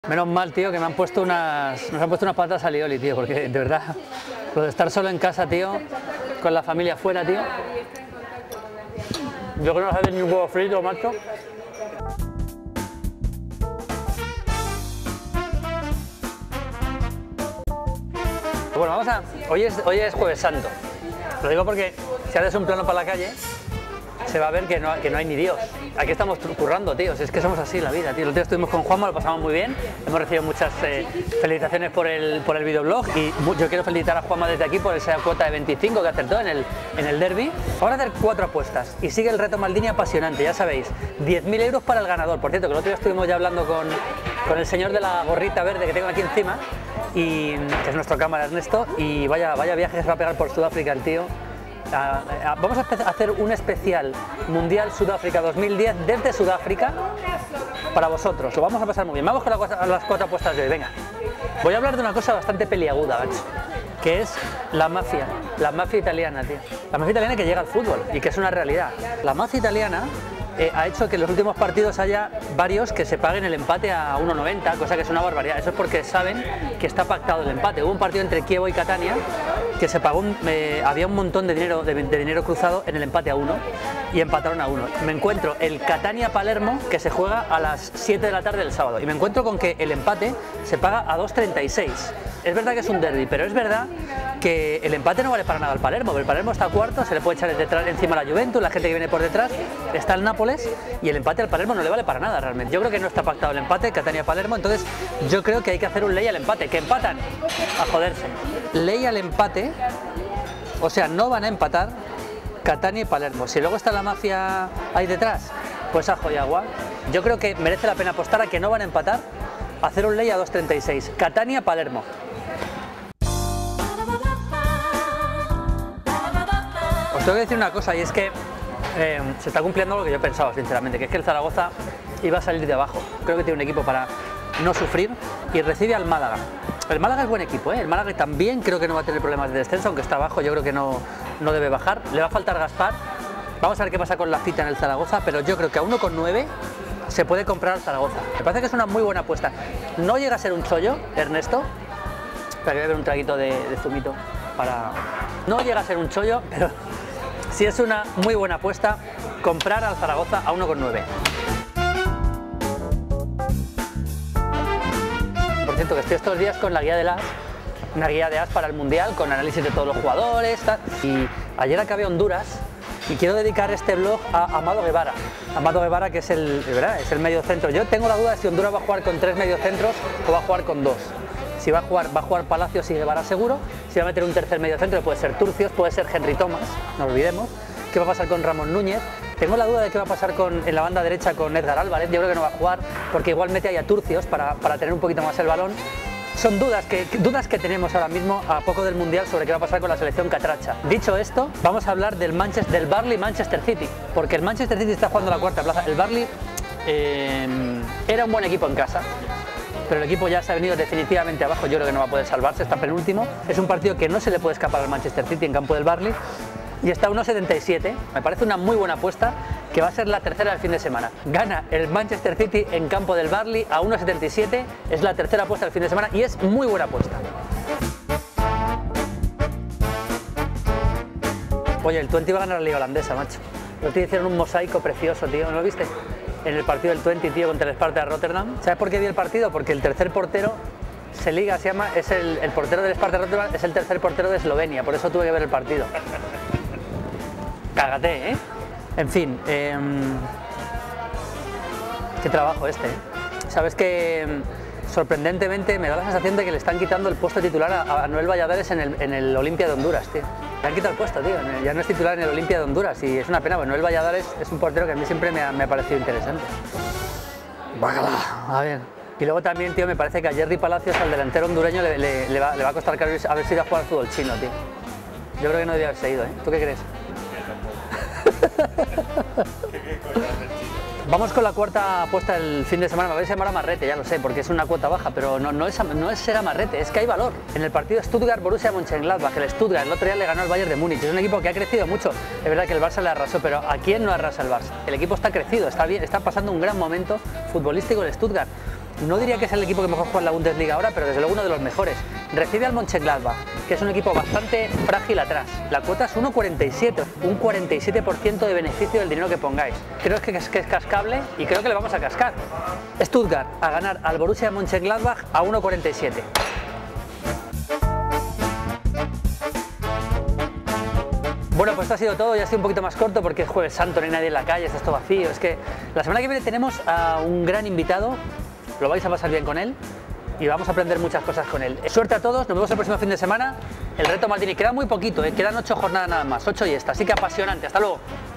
Menos mal, tío, que nos han puesto unas patatas alioli, tío, porque de verdad, lo de estar solo en casa, tío, con la familia fuera, tío. Yo creo que no hace ni un huevo frito, macho. Bueno, hoy es Jueves Santo. Lo digo porque si haces un plano para la calle, se va a ver que no hay ni Dios. Aquí estamos currando, tío. Es que somos así en la vida, tío. El otro día estuvimos con Juanma, lo pasamos muy bien. Hemos recibido muchas felicitaciones por el videoblog y yo quiero felicitar a Juanma desde aquí por esa cuota de 25 que acertó en el derbi. Vamos a hacer 4 apuestas y sigue el reto Maldini apasionante, ya sabéis. 10.000 euros para el ganador. Por cierto, que el otro día estuvimos ya hablando con el señor de la gorrita verde que tengo aquí encima, y que es nuestro cámara Ernesto, y vaya viaje que se va a pegar por Sudáfrica el tío. Vamos a hacer un especial Mundial Sudáfrica 2010 desde Sudáfrica para vosotros. Lo vamos a pasar muy bien. Vamos con las 4 apuestas de hoy. Venga, voy a hablar de una cosa bastante peliaguda, macho, que es la mafia italiana, tío. La mafia italiana que llega al fútbol y que es una realidad. La mafia italiana ha hecho que en los últimos partidos haya varios que se paguen el empate a 1,90, cosa que es una barbaridad. Eso es porque saben que está pactado el empate. Hubo un partido entre Chievo y Catania que se pagó, había un montón de dinero cruzado en el empate a 1 y empataron a 1. Me encuentro el Catania-Palermo que se juega a las 7 de la tarde del sábado y me encuentro con que el empate se paga a 2,36. Es verdad que es un derbi, pero es verdad que el empate no vale para nada al Palermo. El Palermo está cuarto, se le puede echar encima a la Juventus, la gente que viene por detrás, está el Nápoles, y el empate al Palermo no le vale para nada realmente. Yo creo que no está pactado el empate, Catania-Palermo, entonces yo creo que hay que hacer un ley al empate, que empatan, a joderse. Ley al empate, o sea, no van a empatar Catania y Palermo. Si luego está la mafia ahí detrás, pues ajo y agua. Yo creo que merece la pena apostar a que no van a empatar, hacer un ley a 2,36, Catania-Palermo. Os tengo que decir una cosa, y es que se está cumpliendo lo que yo pensaba, sinceramente, que es que el Zaragoza iba a salir de abajo. Creo que tiene un equipo para no sufrir y recibe al Málaga. El Málaga es buen equipo, ¿eh? El Málaga también creo que no va a tener problemas de descenso, aunque está abajo, yo creo que no debe bajar. Le va a faltar Gaspar. Vamos a ver qué pasa con la cita en el Zaragoza, pero yo creo que a 1,9 se puede comprar al Zaragoza. Me parece que es una muy buena apuesta. No llega a ser un chollo, Ernesto. Espera, que voy a beber un traguito de zumito para... No llega a ser un chollo, pero sí es una muy buena apuesta comprar al Zaragoza a 1,9. Por cierto, que estoy estos días con la guía de AS, una guía de AS para el Mundial, con análisis de todos los jugadores, tal. Y ayer acabé Honduras y quiero dedicar este blog a Amado Guevara. Amado Guevara, que es el medio centro. Yo tengo la duda de si Honduras va a jugar con 3 mediocentros o va a jugar con 2. Si va a jugar Palacios y Guevara seguro. Si va a meter un tercer mediocentro, puede ser Turcios, puede ser Henry Thomas, no olvidemos. ¿Qué va a pasar con Ramón Núñez? Tengo la duda de qué va a pasar en la banda derecha con Edgar Álvarez. Yo creo que no va a jugar porque igual mete ahí a Turcios para tener un poquito más el balón. Son dudas que tenemos ahora mismo a poco del Mundial sobre qué va a pasar con la selección catracha. Dicho esto, vamos a hablar del Burnley Manchester City, porque el Manchester City está jugando la cuarta plaza. El Burnley era un buen equipo en casa, pero el equipo ya se ha venido definitivamente abajo. Yo creo que no va a poder salvarse, está penúltimo. Es un partido que no se le puede escapar al Manchester City en campo del Burnley y está a 1,77. Me parece una muy buena apuesta, que va a ser la tercera del fin de semana. Gana el Manchester City en campo del Burnley a 1,77, es la tercera apuesta del fin de semana y es muy buena apuesta. Oye, el Twente va a ganar la liga holandesa, macho. Lo hicieron un mosaico precioso, tío, ¿no lo viste? En el partido del Twente, tío, contra el Sparta de Rotterdam. ¿Sabes por qué vi el partido? Porque el tercer portero es el portero del Sparta de Rotterdam, es el tercer portero de Eslovenia, por eso tuve que ver el partido. Cágate, ¿eh? En fin, qué trabajo este, ¿eh? Sabes que sorprendentemente me da la sensación de que le están quitando el puesto titular a Noel Valladares en el Olimpia de Honduras, tío. Le han quitado el puesto, tío, ya no es titular en el Olimpia de Honduras y es una pena, porque Noel Valladares es un portero que a mí siempre me ha parecido interesante. Bácala, a ver. Y luego también, tío, me parece que a Jerry Palacios, al delantero hondureño, le va a costar caro haberse ido a jugar al fútbol chino, tío. Yo creo que no debía haberse ido, ¿eh? ¿Tú qué crees? Vamos con la cuarta apuesta del fin de semana. Me vais a llamar amarrete, ya lo sé, porque es una cuota baja, pero no es ser amarrete, es que hay valor. En el partido Stuttgart-Borussia Mönchengladbach, el Stuttgart el otro día le ganó al Bayern de Múnich. Es un equipo que ha crecido mucho. Es verdad que el Barça le arrasó, pero ¿a quién no arrasa el Barça? El equipo está crecido, está bien, está pasando un gran momento futbolístico el Stuttgart. no diría que es el equipo que mejor juega en la Bundesliga ahora, pero desde luego uno de los mejores. Recibe al Mönchengladbach, que es un equipo bastante frágil atrás. La cuota es 1,47, un 47% de beneficio del dinero que pongáis. Creo que es cascable y creo que le vamos a cascar. Stuttgart a ganar al Borussia Mönchengladbach a 1,47. Bueno, pues esto ha sido todo, ya estoy un poquito más corto porque es Jueves Santo, no hay nadie en la calle, está todo vacío. Es que la semana que viene tenemos a un gran invitado, lo vais a pasar bien con él y vamos a aprender muchas cosas con él. Suerte a todos, nos vemos el próximo fin de semana. El reto Maldini, queda muy poquito, quedan 8 jornadas nada más, 8 y esta, así que apasionante. Hasta luego.